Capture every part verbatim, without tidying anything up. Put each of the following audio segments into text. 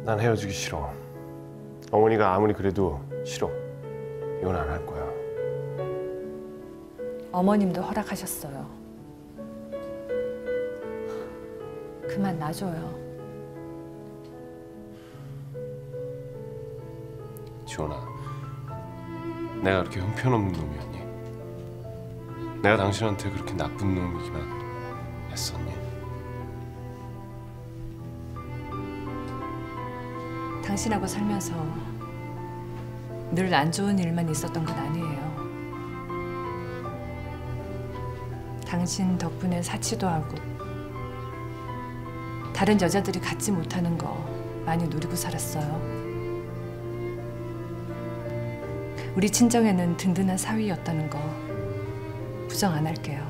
난 헤어지기 싫어. 어머니가 아무리 그래도 싫어. 이혼 안 할 거야. 어머님도 허락하셨어요. 그만 놔줘요. 지원아, 내가 그렇게 형편없는 놈이었니? 내가 당신한테 그렇게 나쁜 놈이기만 했었니? 당신하고 살면서 늘 안 좋은 일만 있었던 건 아니에요. 당신 덕분에 사치도 하고 다른 여자들이 갖지 못하는 거 많이 누리고 살았어요. 우리 친정에는 든든한 사위였다는 거 부정 안 할게요.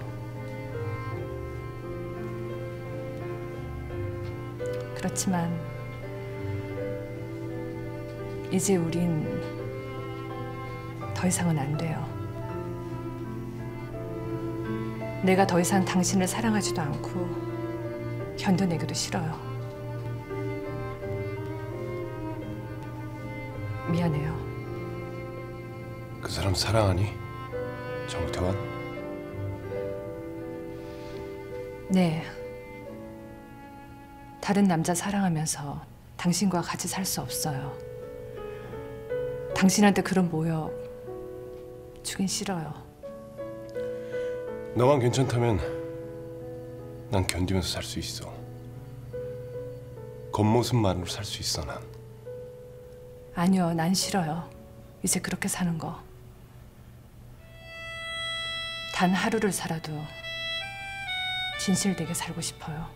그렇지만 이제 우린 더 이상은 안 돼요. 내가 더 이상 당신을 사랑하지도 않고 견뎌내기도 싫어요. 미안해요. 그 사람 사랑하니? 정태환? 네. 다른 남자 사랑하면서 당신과 같이 살 수 없어요. 당신한테 그런 모욕 주긴 싫어요. 너만 괜찮다면 난 견디면서 살 수 있어. 겉모습만으로 살 수 있어, 난. 아니요, 난 싫어요. 이제 그렇게 사는 거. 단 하루를 살아도 진실되게 살고 싶어요.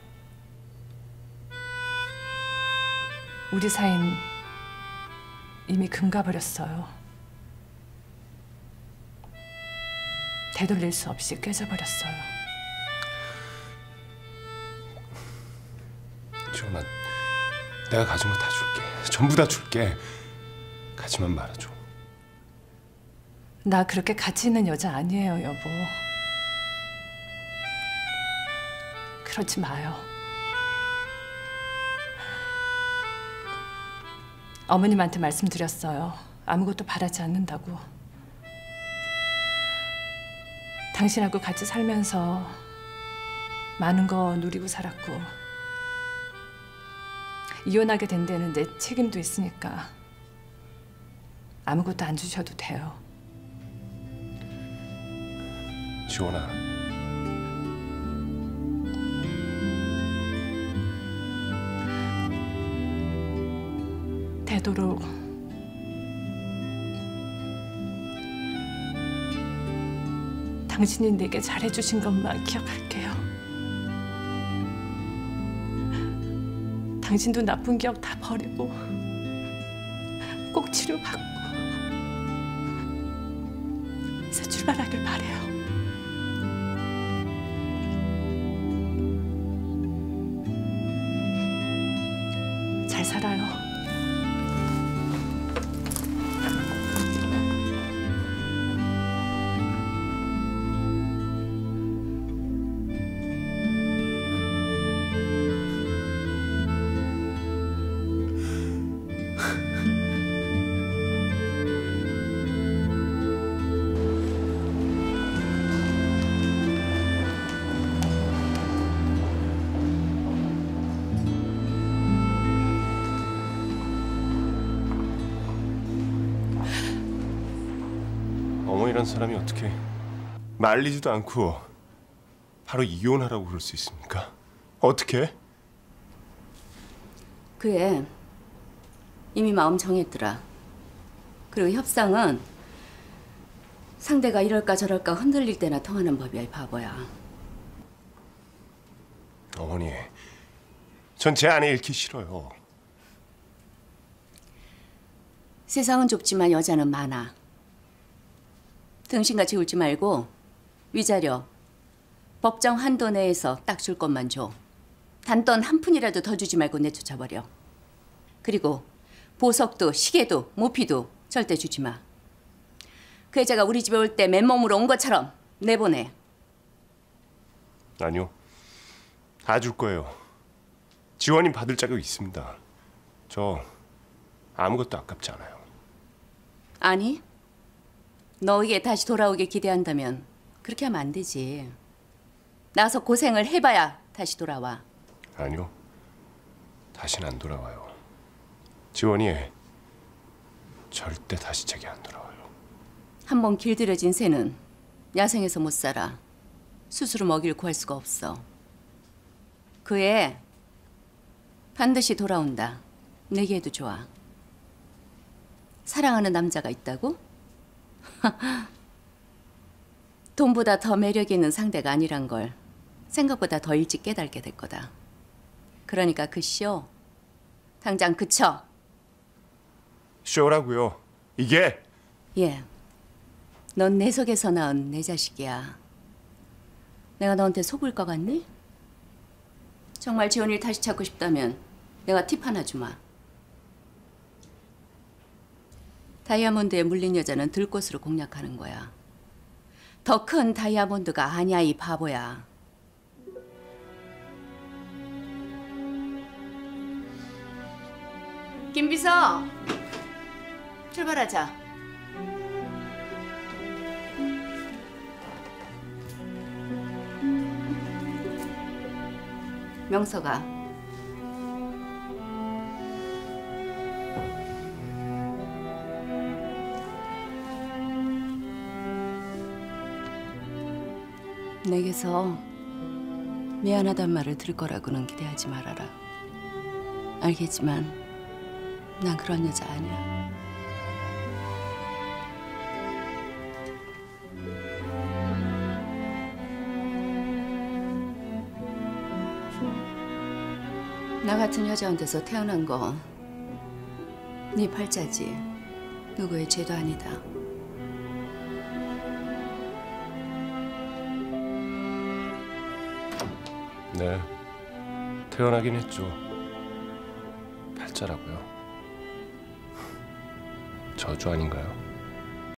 우리 사이는 이미 금가버렸어요. 되돌릴 수 없이 깨져버렸어요. 지원아, 내가 가진 거 다 줄게. 전부 다 줄게. 가지만 말아줘. 나 그렇게 가치 있는 여자 아니에요, 여보. 그러지 마요. 어머님한테 말씀드렸어요. 아무것도 바라지 않는다고. 당신하고 같이 살면서 많은 거 누리고 살았고 이혼하게 된 데는 내 책임도 있으니까 아무것도 안 주셔도 돼요. 지원아, 되도록 당신이 내게 잘해주신 것만 기억할게요. 당신도 나쁜 기억 다 버리고 꼭 치료받고 새 출발하길 바래요. 잘 살아요. 어머니란 사람이 어떻게 말리지도 않고 바로 이혼하라고 그럴 수 있습니까? 어떻게? 그애 이미 마음 정했더라. 그리고 협상은 상대가 이럴까 저럴까 흔들릴 때나 통하는 법이야, 이 바보야. 어머니, 전 제 아내 잃기 싫어요. 세상은 좁지만 여자는 많아. 등신같이 울지 말고 위자료 법정 한도 내에서 딱 줄 것만 줘. 단돈 한 푼이라도 더 주지 말고 내쫓아버려. 그리고 보석도 시계도 모피도 절대 주지 마. 그 여자가 우리 집에 올 때 맨몸으로 온 것처럼 내보내. 아니요, 다 줄 거예요. 지원이 받을 자격 있습니다. 저 아무것도 아깝지 않아요. 아니, 너에게 다시 돌아오길 기대한다면 그렇게 하면 안 되지. 나서 고생을 해봐야 다시 돌아와. 아니요. 다시는 안 돌아와요. 지원이 절대 다시 제게 안 돌아와요. 한 번 길들여진 새는 야생에서 못 살아. 스스로 먹이를 구할 수가 없어. 그 애 반드시 돌아온다. 내게도 좋아. 사랑하는 남자가 있다고? 돈보다 더 매력 있는 상대가 아니란 걸 생각보다 더 일찍 깨닫게 될 거다. 그러니까 그 쇼 당장 그쳐. 쇼라고요. 이게 예. 넌 내 속에서 낳은 내 자식이야. 내가 너한테 속을 것 같니? 정말 지원이를 다시 찾고 싶다면 내가 팁 하나 주마. 다이아몬드에 물린 여자는 들꽃으로 공략하는 거야. 더 큰 다이아몬드가 아니야, 이 바보야. 김비서, 출발하자. 명서가 내게서 미안하단 말을 들을 거라고는 기대하지 말아라. 알겠지만 난 그런 여자 아니야. 나 같은 여자한테서 태어난 거 네 팔자지. 누구의 죄도 아니다. 네, 태어나긴 했죠. 팔자라고요. 저주 아닌가요?